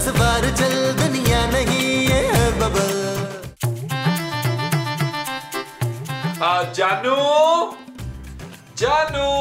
बार चल, दुनिया नहीं ये है बबल। जानू, जानू,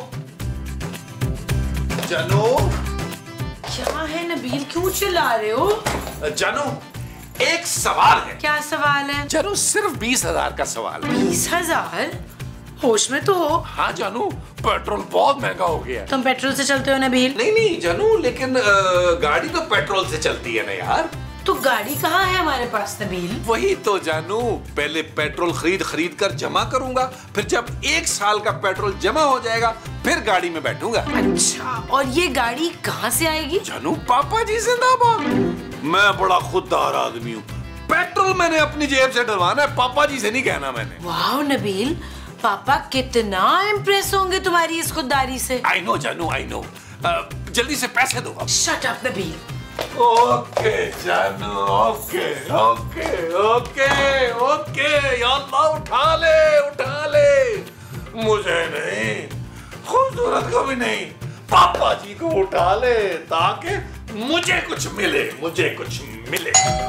जानू। क्या है नबील, क्यों चिल्ला रहे हो? जानू, एक सवाल है। क्या सवाल है? जानू, सिर्फ 20,000 का सवाल है। 20,000? होश में तो हो। हाँ जानू, पेट्रोल बहुत महंगा हो गया है। तुम पेट्रोल से चलते हो नबील? नहीं नहीं जानू, लेकिन गाड़ी तो पेट्रोल से चलती है ना यार। तो गाड़ी कहाँ है हमारे पास नबील? वही तो जानू, पहले पेट्रोल खरीद कर जमा करूंगा, फिर जब 1 साल का पेट्रोल जमा हो जाएगा फिर गाड़ी में बैठूंगा। अच्छा, और ये गाड़ी कहाँ से आएगी? जानू, पापा जी जिंदाबाद। मैं बड़ा खुददार आदमी हूँ, पेट्रोल मैंने अपनी जेब से डलवाना है, पापा जी से नहीं कहना मैंने। वाह नबील, पापा कितना इम्प्रेस होंगे तुम्हारी इस खुददारी से। आई नो जानू, आई नो। जल्दी से पैसे दो अब। Shut up Nabeel. ओके जानू, okay okay okay okay. Allah उठा ले, उठा ले। मुझे नहीं, खूबसूरत को भी नहीं, पापा जी को उठा ले ताकि मुझे कुछ मिले, मुझे कुछ मिले।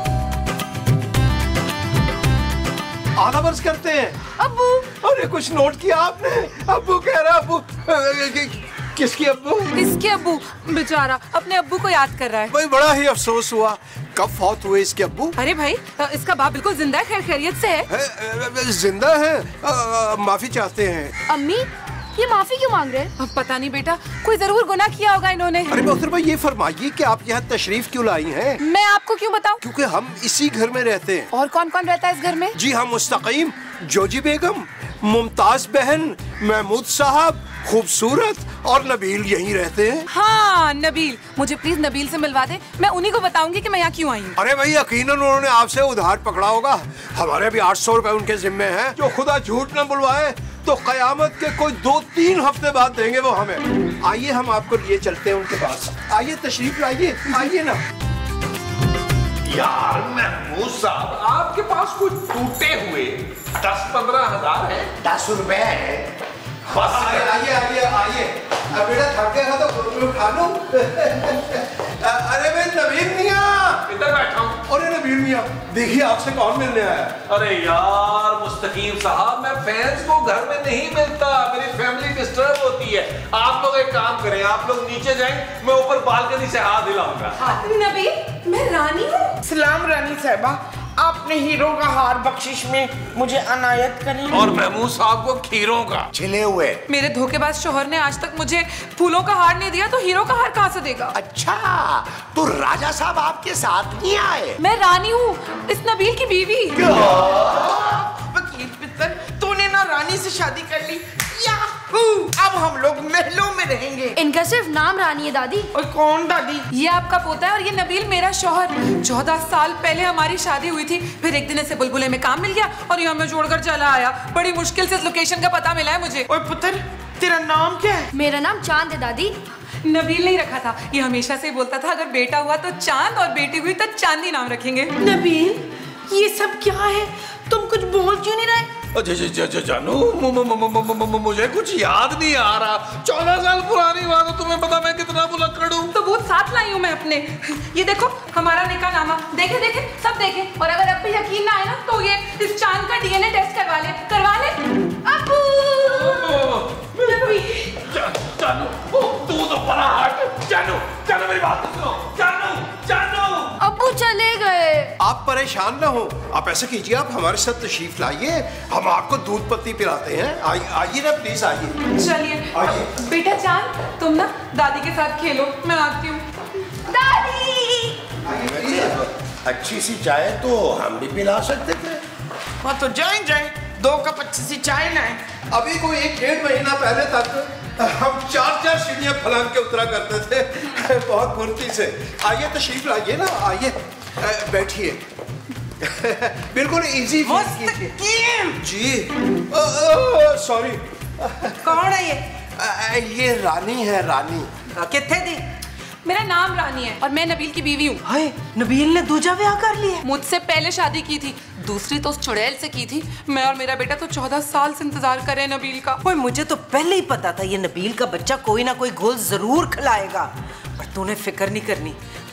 आना बर्स करते हैं। अब्बू, अरे कुछ नोट किया आपने? अब्बू कह रहा, अब्बू किसकी अब्बू? इसके अब्बू बेचारा अपने अब्बू को याद कर रहा है। भाई बड़ा ही अफसोस हुआ। कब फौत हुए इसके अब्बू? अरे भाई, इसका बाप बिल्कुल जिंदा है, खैर खैरियत से है। जिंदा है? माफी चाहते हैं। अम्मी, ये माफी क्यों मांग रहे हैं? अब पता नहीं बेटा, कोई जरूर गुनाह किया होगा इन्होंने। अरे मोहतरमा भाई, ये फरमाइए कि आप यहाँ तशरीफ क्यों लाई हैं? मैं आपको क्यों बताऊं? क्योंकि हम इसी घर में रहते हैं। और कौन कौन रहता है इस घर में? जी हाँ, मुस्तकीम, जोजी बेगम, मुमताज बहन, महमूद साहब, खूबसूरत और नबील यहीं रहते हैं। हाँ नबील, मुझे प्लीज नबील से मिलवा दे, मैं उन्हीं को बताऊंगी कि मैं यहाँ क्यों आई हूँ। अरे भाई, यकीनन उन्होंने आपसे उधार पकड़ा होगा। हमारे भी 800 रुपए उनके जिम्मे हैं। जो खुदा झूठ न बुलवाए तो कयामत के कोई 2-3 हफ्ते बाद देंगे वो हमें। आइए, हम आपको लिए चलते हैं उनके पास। आइए, तशरीफ लाइए, आइए ना। यार महमूद साहब, आपके पास कुछ टूटे हुए 10-15 हजार है? 10 रुपए है बस। आइए आइए आइए। अब बेटा थक गया तो कुरकुरे खा लो। अरे भाई नबील मियां, इधर बैठा हूँ। अरे नबील मियां, देखिए आपसे कौन मिलने आया। अरे यार मुस्तकीम साहब, मैं फैंस को घर में नहीं मिलता, मेरी फैमिली डिस्टर्ब होती है। आप लोग एक काम करें, आप लोग नीचे जाएं, मैं ऊपर बालकनी से हाथ हिलाऊंगा। नबील, मैं रानी हूँ। सलाम रानी साहबा, आपने हीरो का हार बख्शिश में मुझे अनायत करी। और महमूद साहब को खीरों का छिले हुए। मेरे धोखेबाज शोहर ने आज तक मुझे फूलों का हार नहीं दिया, तो हीरो का हार कहाँ से देगा? अच्छा, तो राजा साहब आपके साथ नहीं आए? मैं रानी हूँ, इस नबील की बीवी। वकील पितर, तूने ना रानी से शादी कर ली। याहू! अब हम लोग महलों में रहेंगे। इनका सिर्फ नाम रानी है दादी। और कौन दादी? ये आपका पोता है और ये नबील मेरा शौहर। 14 साल पहले हमारी शादी हुई थी, फिर एक दिन ऐसे बुलबुले में काम मिल गया और ये हमें छोड़कर चला आया। बड़ी मुश्किल से इस लोकेशन का पता मिला है मुझे। ओए पुत्र, तेरा नाम क्या है? मेरा नाम चांद है दादी। नबील नहीं रखा था, ये हमेशा से बोलता था अगर बेटा हुआ तो चांद और बेटी हुई तो चांदी नाम रखेंगे। नबील, ये सब क्या है? तुम कुछ बोल क्यों नहीं रहे? जानू, मुझे कुछ याद नहीं आ रहा। 14 साल पुरानी बात है, तुम्हें पता मैं कितना भुलक्कड़ हूँ। तो वो साथ लाई हूँ मैं अपने। ये देखो हमारा निकाहनामा, देखे देखे सब देखे। और अगर अब भी यकीन ना आए ना तो ये इस चांद का डीएनए टेस्ट करवा ले। अब्बू! जानू, तू तो बड़ा हट। जानू, जानू मेरी बात सुनो। जानू, जानू। अब्बू चले गए। आप परेशान ना हो, आप ऐसा कीजिए, आप हमारे साथ तशरीफ लाइए, हम आपको दूध पत्ती पिलाते हैं। आइए ना प्लीज, आइए। चलिए बेटा चांद, तुम ना दादी के साथ खेलो, मैं आती हूँ। दादी! अच्छी सी चाय तो हम भी पिला सकते थे। वहाँ तो जाए 2 कप अच्छी सी चाय ना है। अभी कोई 1-1.5 महीना पहले तक हम 4-4 सीढ़ियां फलांग के उतरा करते थे, बहुत फुर्ती से। आइए तशरीफ लाइए ना, आइए बैठिए। बिल्कुल इजी जी। सॉरी। कौन है ये रानी है, रानी। कितने दी? मेरा नाम रानी है और मैं नबील की बीवी हूँ। हाय, नबील ने दूजा ब्याह कर लिया। मुझसे पहले शादी की थी, दूसरी तो उस चुड़ैल से की थी। मैं और मेरा बेटा तो 14 साल से इंतजार कर रहे हैं नबील का। ओए, मुझे तो पहले ही पता था ये नबील का बच्चा कोई ना कोई गोल जरूर खिलाएगा। पर तूने फिक्र नहीं करनी,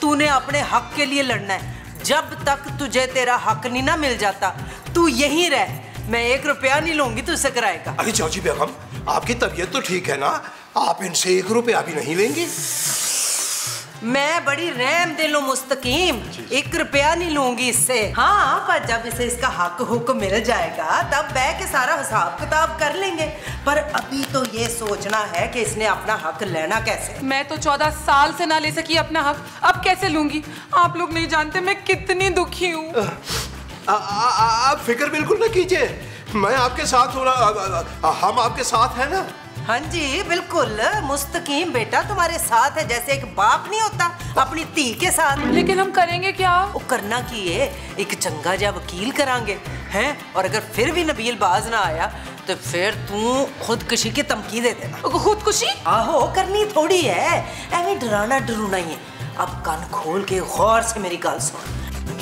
तूने अपने हक के लिए लड़ना है। जब तक तुझे तेरा हक नहीं ना मिल जाता तू यहीं रह। मैं 1 रुपया नहीं लूंगी तुझसे किराए का। अरे चाची बेगम, आपकी तबीयत तो ठीक है ना, आप इनसे 1 रुपया भी नहीं लेंगी? मैं बड़ी रहम दिल हूं मुस्तकीम, 1 रुपया नहीं लूंगी इससे। हाँ, पर जब इसे इसका हक हुक मिल जाएगा तब बैठ के सारा हिसाब किताब कर लेंगे। पर अभी तो ये सोचना है कि इसने अपना हक लेना कैसे। मैं तो 14 साल से ना ले सकी अपना हक, अब कैसे लूंगी? आप लोग नहीं जानते मैं कितनी दुखी हूँ। आप फिक्र बिल्कुल ना कीजिए, मैं आपके साथ हूँ ना, हम आपके साथ हैं ना। हाँ जी बिल्कुल, मुस्तकीम बेटा तुम्हारे साथ है, जैसे एक बाप नहीं होता अपनी धी के साथ। लेकिन हम करेंगे क्या? वो करना की है, एक चंगा जा वकील करांगे हैं, और अगर फिर भी नबील बाज ना आया तो फिर तू खुदकुशी की धमकी दे देना। खुदकुशी? आहो, करनी थोड़ी है, एवं डराना डरूना ही है। अब कान खोल के गौर से मेरी गल सुन।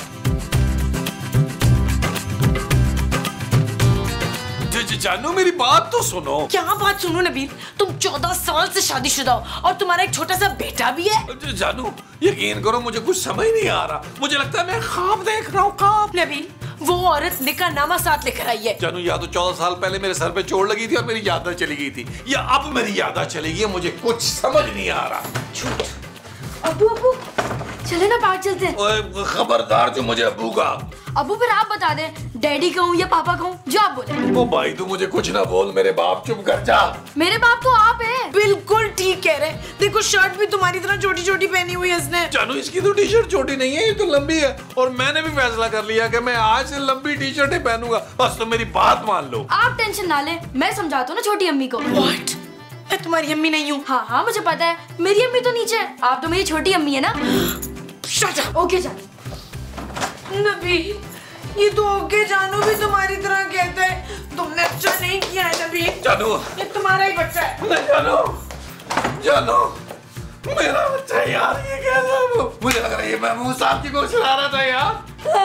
जानू मेरी बात तो सुनो। क्या बात सुनो नबील, तुम 14 साल से शादीशुदा हो और तुम्हारा एक छोटा सा बेटा भी है। जानू यकीन करो मुझे कुछ समझ नहीं आ रहा, मुझे लगता है मैं ख्वाब देख रहा हूँ। ख्वाब? नबील, वो औरत निकाह नामा साथ लेकर आई है। जानू या तो 14 साल पहले मेरे सर पे चोट लगी थी और मेरी याददाश्त चली गई थी, या अब मेरी याददाश्त चली गई है, मुझे कुछ समझ नहीं आ रहा। झूठ। अबू अबू चले ना बाहर चलते हैं। खबरदार जो मुझे अबू का। अबू फिर आप बता दें, डैडी कहूँ या पापा कहूँ, जो आप बोले। ओ भाई तू मुझे कुछ ना बोल, मेरे बाप चुप कर जा। मेरे बाप तो आप हैं। बिल्कुल ठीक कह रहे, देखो शर्ट भी तुम्हारी तरह छोटी छोटी पहनी हुई है इसने। जानू इसकी तो टी शर्ट छोटी नहीं है, ये तो लंबी है, और मैंने भी फैसला कर लिया कि मैं आज से लंबी टी शर्टें पहनूंगा। बस तो मेरी बात मान लो। आप टेंशन ना लें, मैं समझाता हूँ ना छोटी अम्मी को। What? मैं तुम्हारी अम्मी नहीं हूँ। हाँ हाँ मुझे पता है, मेरी अम्मी तो नीचे है, आप तो मेरी छोटी अम्मी है ना। Shut up. ओके जान। नबील, ये तो ओके जानू भी तुम्हारी तरह कहता है, तुमने अच्छा नहीं किया है नबील। जानू ये तुम्हारा ही बच्चा है। नहीं जानू, जानू मेरा बच्चा यार, ये कैसा? मुझे लग रहा है ये महमूद साहब की कोशिश आ रहा था यार।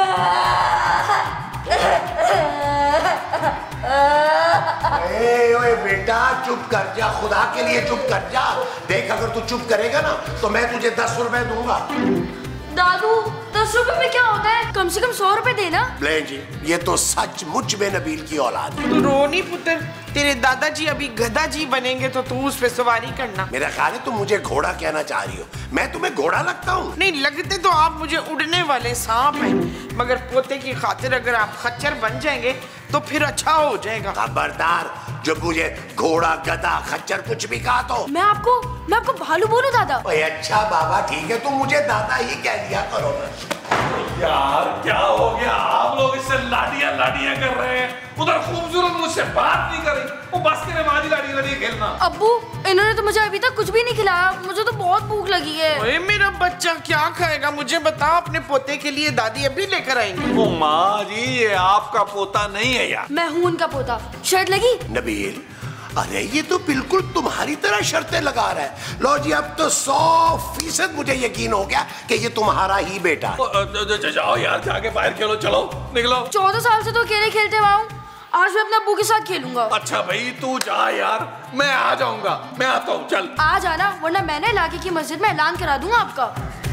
ओए बेटा चुप कर जा, खुदा के लिए चुप कर जा। देख अगर तू चुप करेगा ना तो मैं तुझे 10 रुपए दूंगा। दादू 10 रुपए में क्या होता है, कम से कम 100 रुपए देना। ले जी, ये तो सचमुच में नबील की औलाद है। तू रोनी पुत्र, तेरे दादाजी अभी गधा जी बनेंगे तो तू उस पे सवारी करना। मेरा ख्याल है तुम मुझे घोड़ा कहना चाह रही हो, मैं तुम्हें घोड़ा लगता हूँ? नहीं लगते तो आप मुझे उड़ने वाले सांप हैं, मगर पोते की खातिर अगर आप खच्चर बन जाएंगे तो फिर अच्छा हो जाएगा। खबरदार, जब मुझे घोड़ा गधा खच्चर कुछ भी कहा तो मैं आपको भालू बोलूं दादा? ओए अच्छा बाबा ठीक है, तुम मुझे दादा ही कह दिया करो ना। यार क्या हो गया, आप लोग इससे लाडियां लाडियां कर रहे हैं। उधर खूबसूरत मुझसे बात नहीं करी, वो बस के माजी लाडियां लाडियां खेलना। अब्बू इन्होंने तो मुझे अभी तक कुछ भी नहीं खिलाया, मुझे तो बहुत भूख लगी है। ओए मेरा बच्चा क्या खाएगा मुझे बता, अपने पोते के लिए दादी अभी लेकर आएंगी। ओ माँ जी ये आपका पोता नहीं है यार। मैं हूँ उनका पोता। शर्ट लगी? नबील, अरे ये तो बिल्कुल तुम्हारी तरह शर्तें लगा रहा है। लो जी अब तो 100% मुझे यकीन हो गया कि ये तुम्हारा ही बेटा है। जाओ यार, जाके बाहर खेलो, चलो निकलो। 14 साल से तो अकेले खेलते हुआ हूँ, आज मैं अपने अब्बू के साथ खेलूंगा। अच्छा भाई तू जा यार, मैं आ जाऊंगा, मैं आता हूँ, चल। आ जाना, वरना मैंने इलाके की मस्जिद में ऐलान करा दूंगा आपका।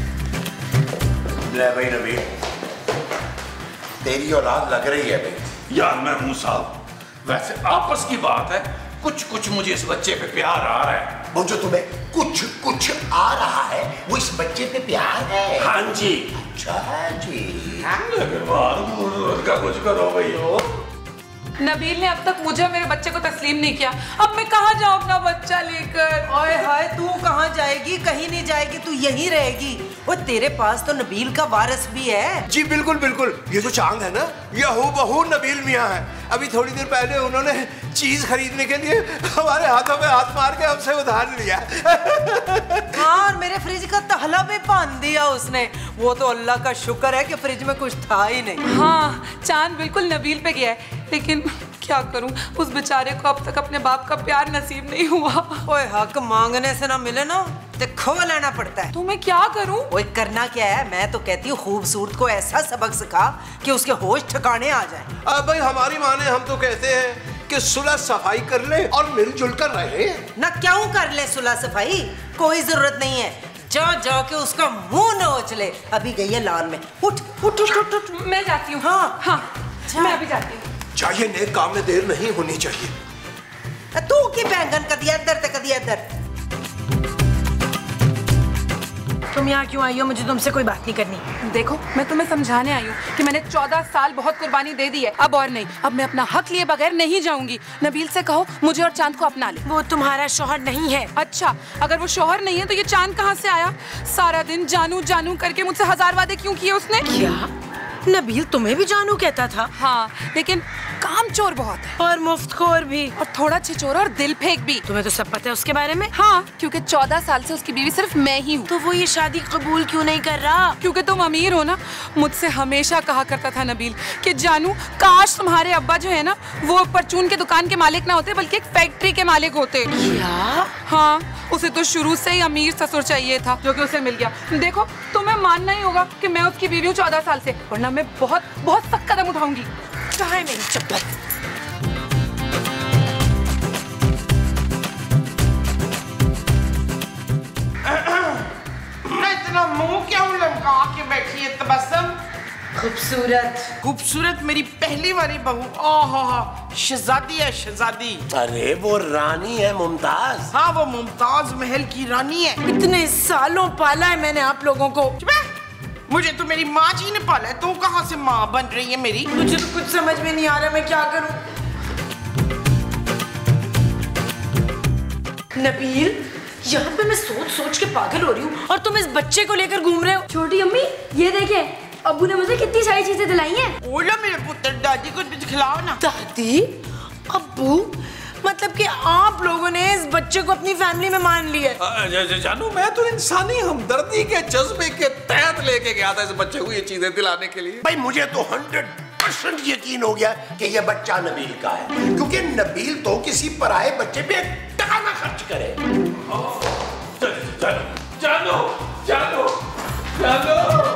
ले भाई नबील, तेरी औलाद लग रही है भाई। यार महमूद साहब, वैसे आपस की बात है, कुछ कुछ मुझे इस बच्चे पे प्यार आ रहा है। वो जो तुम्हें कुछ कुछ आ रहा है वो इस बच्चे पे प्यार है? हाँ जी। अच्छा जी। का कुछ करो भैया। नबील ने अब तक मुझे मेरे बच्चे को तस्लीम नहीं किया, अब मैं कहाँ जाऊँ अपना बच्चा लेकर? ओए हाय, तू कहाँ जाएगी? कहीं नहीं जाएगी, तू यहीं रहेगी। वो तेरे पास तो नबील का वारिस भी है। जी बिल्कुल बिल्कुल, ये जो चांद है ना, ये हूबहू नबील मियाँ है। अभी थोड़ी देर पहले उन्होंने चीज खरीदने के लिए हमारे हाथों में हाथ मार के हमसे उधार लिया। हाँ, और मेरे फ्रिज का ताला भी बांध दिया उसने। वो तो अल्लाह का शुक्र है कि फ्रिज में कुछ था ही नहीं। हाँ, चांद बिल्कुल नबील पे गया है, लेकिन क्या करूं, उस बेचारे को अब तक अपने बाप का प्यार नसीब नहीं हुआ। ओए हक मांगने से ना मिले ना तो खो लेना पड़ता है। तो मैं क्या करूं? ओए करना क्या है, मैं तो कहती हूँ खूबसूरत को ऐसा सबक सिखा कि उसके होश ठिकाने आ जाए। अब भाई हमारी माँ ने, हम तो कहते हैं कि सुलह सफाई कर ले और मिलजुल कर रहे। ना क्यों कर ले सुलह सफाई, कोई जरूरत नहीं है। जा जाके उसका मुंह नोच ले। अभी गई है लॉन में। उठ उठ उठ उठ उठ। मैं जाती हूँ। हाँ हाँ मैं अभी जाती हूँ। चाहिए नेक काम में देर नहीं होनी चाहिए। तू की बैंगन कदी इधर ते कदी इधर। तुम यहाँ क्यों आई हो? मुझे तुमसे कोई बात नहीं करनी। देखो मैं तुम्हें समझाने आई हूँ कि मैंने 14 साल बहुत कुर्बानी दे दी है, अब और नहीं। अब मैं अपना हक लिए बगैर नहीं जाऊंगी। नबील से कहो मुझे और चांद को अपना ले। वो तुम्हारा शौहर नहीं है। अच्छा, अगर वो शौहर नहीं है तो ये चांद कहाँ से आया? सारा दिन जानू जानू करके मुझसे 1000 वादे क्यों किए उसने? क्या नबील तुम्हें भी जानू कहता था? हाँ, लेकिन काम चोर बहुत है और मुफ्तखोर भी और थोड़ा छिचोर और दिल फेंक भी। तुम्हें तो सब पता है उसके बारे में। हाँ, क्योंकि 14 साल से उसकी बीवी सिर्फ मैं ही हूँ। तो वो ये शादी कबूल क्यों नहीं कर रहा? क्योंकि तुम अमीर हो ना। मुझसे हमेशा कहा करता था नबील कि जानू काश तुम्हारे अब्बा जो है ना वो परचून के दुकान के मालिक ना होते बल्कि एक फैक्ट्री के मालिक होते। क्या? हाँ, उसे तो शुरू से ही अमीर ससुर चाहिए था जो कि उसे मिल गया। देखो तुम्हें मानना ही होगा कि मैं उसकी बीवी हूँ 14 साल से, वरना मैं बहुत बहुत सख्त कदम उठाऊंगी। कहाँ है मेरी चप्पल? इतना मुंह क्यों लमका के बैठी है तबस्सुम? खूबसूरत खूबसूरत मेरी पहली वाली बहू। ओहो, शहजादी है शहजादी। अरे वो रानी है मुमताज। हाँ, वो मुमताज महल की रानी है। इतने सालों पाला है मैंने आप लोगों को। मुझे तो मेरी माँ जी ने पाला है, तू कहाँ से माँ बन रही है मेरी? मुझे तो कुछ समझ में नहीं आ रहा मैं क्या करूं। नबील, यहाँ पे मैं सोच सोच के पागल हो रही हूँ और तुम इस बच्चे को लेकर घूम रहे हो। छोटी अम्मी ये देखे, अब्बू ने मुझे कितनी सारी चीजें दिलाई हैं। बोलो मेरे पुत्र, दादी को भी खिलाओ ना। दादी, अब्बू, मतलब कि आप लोगों ने इस बच्चे को अपनी फैमिली में मान लिया। जानू मैं तो इंसानी हमदर्दी के जज्बे के तहत लेके गया था इस बच्चे को ये चीजें दिलाने के लिए। भाई मुझे तो 100% यकीन हो गया कि ये बच्चा नबील का है, क्योंकि नबील तो किसी पराये बच्चे पे एक टका ना खर्च करे। जानू जानू जानू,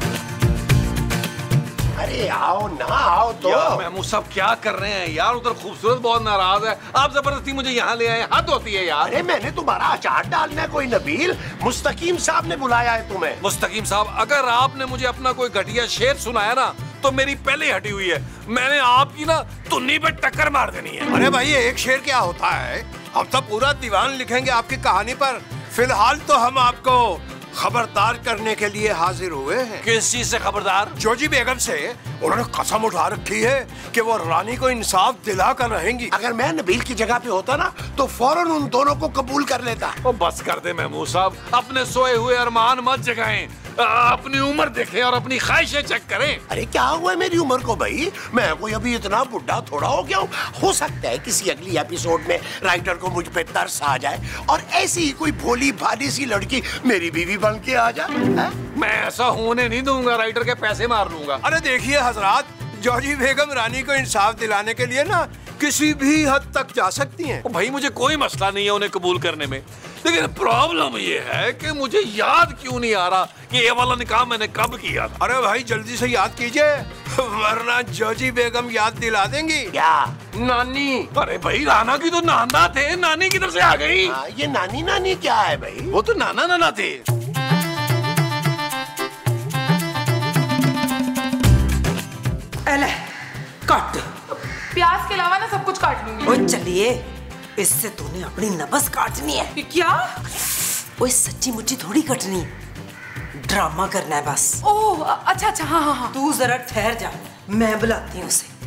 अरे आओ ना, आओ तो। यार महमूद साहब क्या कर रहे हैं यार? उधर खूबसूरत बहुत नाराज है, आप जबरदस्ती मुझे यहाँ ले आए, हद होती है यार। अरे मैंने तुम्हारा अचार डालना है कोई नबील, मुस्तकीम साहब ने बुलाया है तुम्हें। मुस्तकीम साहब, अगर आपने मुझे अपना कोई घटिया शेर सुनाया ना तो मेरी पहले हटी हुई है। मैंने आपकी ना तुन्नी पे टक्कर मार देनी है। अरे भाई एक शेर क्या होता है, हम तो पूरा दीवान लिखेंगे आपकी कहानी पर। फिलहाल तो हम आपको खबरदार करने के लिए हाजिर हुए हैं। किस चीज से खबरदार? जोजी बेगम से उन्होंने कसम उठा रखी है कि वो रानी को इंसाफ दिला कर रहेंगी। अगर मैं नबील की जगह पे होता ना तो फौरन उन दोनों को कबूल कर लेता। ओ बस कर दे महमूद साहब, अपने सोए हुए अरमान मत जगाएं, अपनी उम्र देखें और अपनी ख्वाहिशें चेक करें। अरे क्या हुआ है मेरी उम्र को भाई? मैं कोई अभी इतना बुढ़ा थोड़ा हो गया हूँ। हो सकता है किसी अगली एपिसोड में राइटर को मुझ पे तरस आ जाए और ऐसी ही कोई भोली भाली सी लड़की मेरी बीवी बन के आ जाए। मैं ऐसा होने नहीं दूंगा, राइटर के पैसे मार लूंगा। अरे देखिए हजरात, जॉजी बेगम रानी को इंसाफ दिलाने के लिए ना किसी भी हद तक जा सकती हैं। भाई मुझे कोई मसला नहीं है उन्हें कबूल करने में, लेकिन प्रॉब्लम ये है कि मुझे याद क्यों नहीं आ रहा कि ये वाला निकाह मैंने कब किया था। अरे भाई जल्दी से याद कीजिए वरना जॉजी बेगम याद दिला देंगी। क्या? नानी। अरे भाई राना की तो नाना थे, नानी किधर से आ गई? ये नानी नानी क्या है भाई? वो तो नाना नाना थे। काट। प्याज के अलावा ना सब कुछ काट लूंगी। ओए चलिए, इससे तूने अपनी नब्ज काटनी है। क्या? ओए सच्ची मुच्ची थोड़ी कटनी, ड्रामा करना है बस। ओह अच्छा अच्छा, हाँ हाँ हाँ। तू जरा ठहर जा, मैं बुलाती हूँ उसे।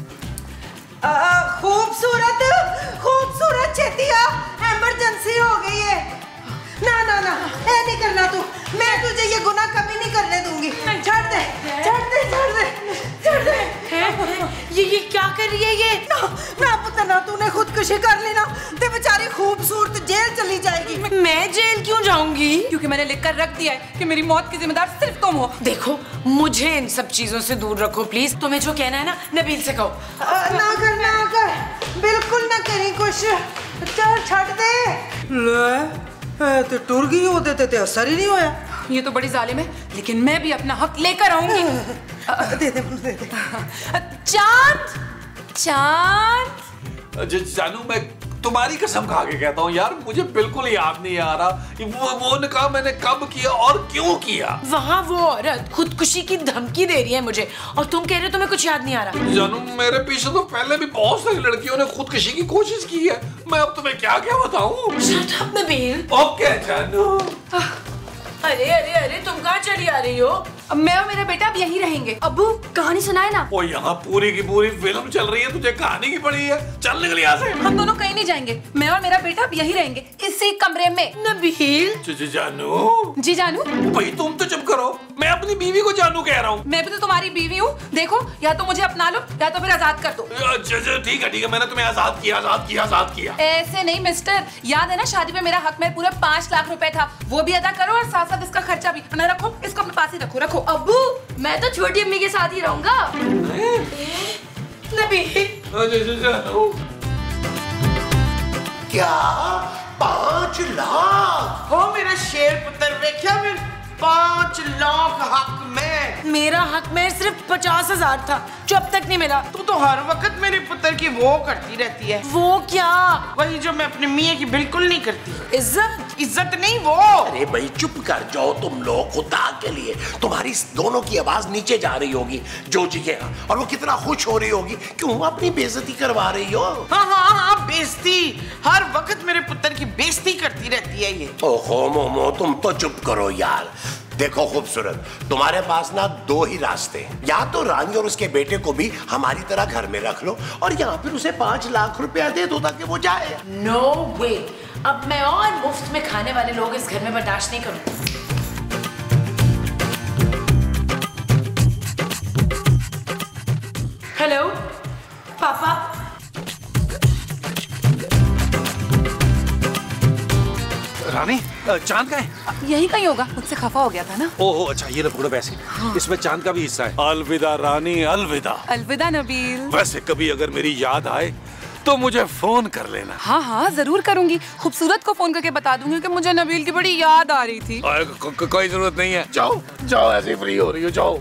खूबसूरत खूबसूरत छेतिया, इमरजेंसी हो गई है। ना ना ना, ऐ नहीं करना तू, मैं तुझे ये गुनाह कभी नहीं करने दूंगी। छोड़ दे छोड़ दे छोड़ दे छोड़ दे। ये क्या कर रही है ये? ना पुत्र ना, तूने खुदकुशी कर ली ना ते बेचारी खूबसूरत जेल चली जाएगी। मैं जेल क्यों जाऊंगी? क्योंकि मैंने लिखकर रख दिया है कि मेरी मौत की जिम्मेदार सिर्फ तुम हो। देखो मुझे इन सब चीजों से दूर रखो प्लीज। तुम्हें जो कहना है ना नबील से कहो। ना कर बिल्कुल ना करी कुछ, चल छड़ दे। ले तो टूर गई होते थे असर ही नहीं होया। ये तो बड़ी जालिम है, लेकिन मैं भी अपना हक लेकर आऊंगी। दे दे। चांद चांद, जानू मैं तुम्हारी कसम खा के कहता हूँ यार, मुझे बिल्कुल याद नहीं आ रहा वो निकाह मैंने कब किया और क्यों किया। वहाँ वो औरत खुदकुशी की धमकी दे रही है मुझे और तुम कह रहे हो तुम्हें कुछ याद नहीं आ रहा। जानू मेरे पीछे तो पहले भी बहुत सारी लड़कियों ने खुदकुशी की कोशिश की है, मैं अब तुम्हें क्या क्या बताऊँ। Shut up Nabeel. ओके जानू। अरे अरे अरे तुम कहाँ चली आ रही हो? मैं और मेरा बेटा अब यहीं रहेंगे। अब्बू कहानी सुनाए ना। वो यहाँ पूरी की पूरी फिल्म चल रही है, तुझे कहानी की पड़ी है। चल निकल यहाँ से। हम दोनों कहीं नहीं जाएंगे, मैं और मेरा बेटा अब यहीं रहेंगे इसी कमरे में। नबील। जानू। जी जानू। भाई तुम तो चुप करो, मैं अपनी बीवी को जानू कह रहा हूँ। मैं भी तो तुम्हारी बीवी हूँ, देखो या तो मुझे अपना लो या तो फिर आजाद कर दो। ठीक है मैंने तुम्हें आजाद किया। ऐसे नहीं मिस्टर, याद है ना शादी में मेरा हक में पूरा 5 लाख रुपए था, वो भी अदा करो और साथ साथ इसका खर्चा भी। ना रखो इसको अपने पास ही रखो। अब्बू मैं तो छोटी अम्मी के साथ ही रहूंगा। क्या 5 लाख? हो मेरे शेर पुत्र देखा मैं 5 लाख हक में। मेरा हक में सिर्फ 50,000 था जो अब तक नहीं मिला। तू तो हर वक्त मेरे पुत्र की वो करती रहती है। वो क्या? वही जो मैं अपने मियाँ की बिल्कुल नहीं करती। इज्जत नहीं वो। अरे भाई चुप कर जाओ तुम लोग, खुदा के लिए। तुम्हारी दोनों की आवाज नीचे जा रही होगी जोजी के यहाँ, और वो कितना खुश हो रही होगी। क्यों अपनी बेइज्जती करवा रही हो? हाँ बेइज्जती, हर वक्त मेरे पुत्र की बेइज्जती करती रहती है ये। ओहो मोमो तुम तो चुप करो यार। देखो खूबसूरत, तुम्हारे पास ना 2 ही रास्ते हैं, या तो रानी और उसके बेटे को भी हमारी तरह घर में रख लो, और या फिर उसे 5 लाख रुपया दे दो ताकि वो जाए। नो वे, अब मैं और मुफ्त में खाने वाले लोग इस घर में बर्दाश्त नहीं करूँ। हेलो पापा। रानी चांद का है? यही कहीं होगा, मुझसे खफा हो गया था ना। ओहो अच्छा, ये लो पकड़ो पैसे। इसमें चांद का भी हिस्सा है। अलविदा रानी, अलविदा। अलविदा नबील। वैसे कभी अगर मेरी याद आए तो मुझे फोन कर लेना। हाँ जरूर करूंगी, खूबसूरत को फोन करके बता दूंगी कि मुझे नबील की बड़ी याद आ रही थी। कोई जरूरत नहीं है, जाओ ऐसे फ्री हो रही हो, जाओ।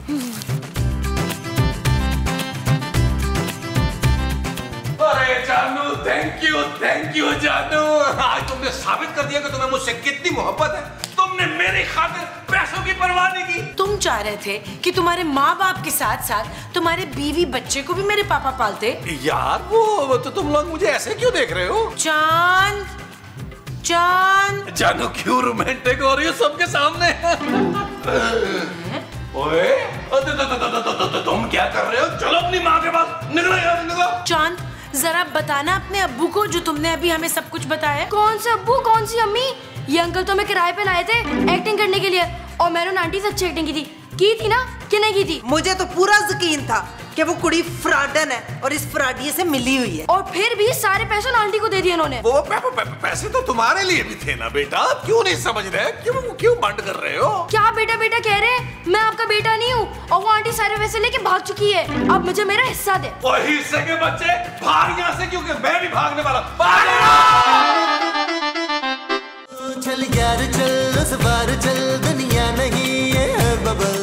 अरे जानू थैंक यू जानू, आज तुमने साबित कर दिया कि तुम्हें मुझसे कितनी मोहब्बत है। तुमने मेरी खातिर पैसों की परवाह नहीं की। तुम चाह रहे थे कि तुम्हारे माँ बाप के साथ साथ तुम्हारे बीवी बच्चे को भी मेरे पापा पालते। यार वो तो तुम लोग मुझे ऐसे क्यों देख रहे हो? चांद जानू क्यों रोमांटिक हो रही हो सबके सामने? ओए तुम क्या कर रहे हो? चलो अपनी माँ के पास, निकलो यार निकलो। चांद जरा बताना अपने अब्बू को जो तुमने अभी हमें सब कुछ बताया। कौन से अब्बू कौन सी अम्मी? ये अंकल तो मैं किराए पे लाए थे एक्टिंग करने के लिए, और मैंने उन आंटी से अच्छी एक्टिंग की थी ना कि नहीं की थी? मुझे तो पूरा यकीन था कि वो कुड़ी फ्रॉडन है और इस फ्रॉडिये से मिली हुई है। और फिर भी सारे पैसे आंटी को दे दिए इन्होंने। वो पैसे तो तुम्हारे लिए भी थे ना बेटा, क्यों नहीं समझ रहे? क्यों बंद कर रहे हो? क्या बेटा बेटा कह रहे हैं? मैं आपका बेटा नहीं हूँ, और वो आंटी सारे पैसे लेके भाग चुकी है। अब मुझे मेरा हिस्सा दे। वो हिस्से के बच्चे भाग यहाँ से, क्योंकि मैं भी भागने वाला। चल यार चल उस बार चल, दुनिया नहीं है बबल।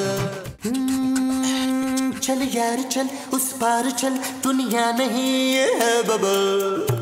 चल यार चल उस पार चल, दुनिया नहीं है बबल।